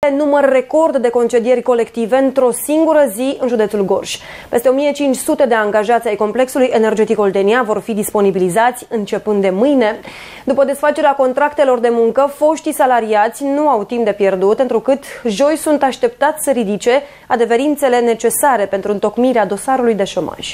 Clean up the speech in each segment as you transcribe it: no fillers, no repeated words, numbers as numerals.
număr record de concedieri colective într-o singură zi în județul Gorj. Peste 1500 de angajați ai complexului energetic Oltenia vor fi disponibilizați începând de mâine. După desfacerea contractelor de muncă, foștii salariați nu au timp de pierdut, întrucât joi sunt așteptați să ridice adeverințele necesare pentru întocmirea dosarului de șomaj.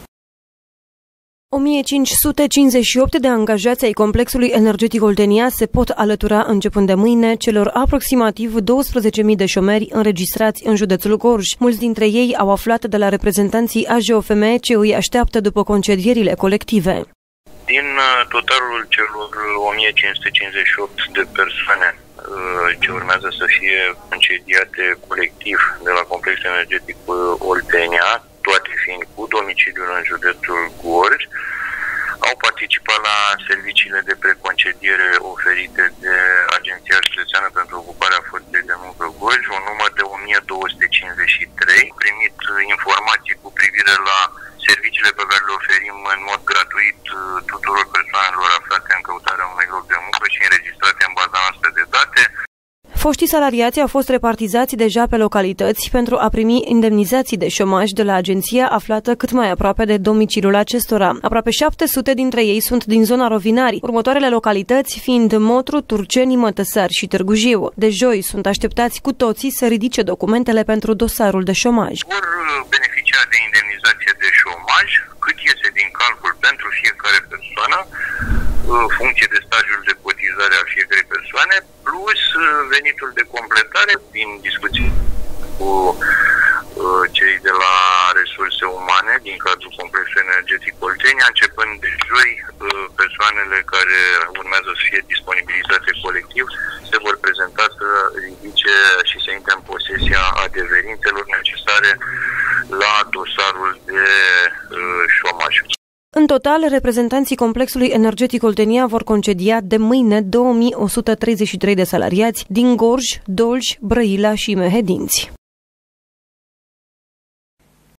1558 de angajați ai complexului energetic Oltenia se pot alătura începând de mâine celor aproximativ 12.000 de șomeri înregistrați în județul Gorj. Mulți dintre ei au aflat de la reprezentanții AJOFM ce îi așteaptă după concedierile colective. Din totalul celor 1558 de persoane ce urmează să fie concediate colectiv de la complexul energetic Oltenia, toate fiind cu domiciliul în județul Gorj, au participat la serviciile de preconcediere oferite de Agenția Județeană pentru Ocuparea Forței de Muncă Gorj, un număr de 1253, primit informații cu privire la serviciile pe care le oferim în mod gratuit tuturor persoanelor aflate în căutarea unui loc de muncă și înregistrate în baza noastră de date. Foștii salariați au fost repartizați deja pe localități pentru a primi indemnizații de șomaj de la agenția aflată cât mai aproape de domiciliul acestora. Aproape 700 dintre ei sunt din zona Rovinari, următoarele localități fiind Motru, Turceni, Mătăsari și Târgu Jiu. De joi sunt așteptați cu toții să ridice documentele pentru dosarul de șomaj. Vor beneficia de indemnizație de șomaj, cât iese din calcul pentru fiecare persoană, funcție de stajul de cotizare al fiecărei persoane, plus venitul de completare din discuții cu cei de la resurse umane din cadrul complexului energetic Oltenia. Începând de joi, persoanele care urmează să fie disponibilizate colectiv se vor prezenta să ridice și să intre în posesia adeverințelor necesare la dosarul de șomaj. În total, reprezentanții complexului energetic Oltenia vor concedia de mâine 2133 de salariați din Gorj, Dolj, Brăila și Mehedinți.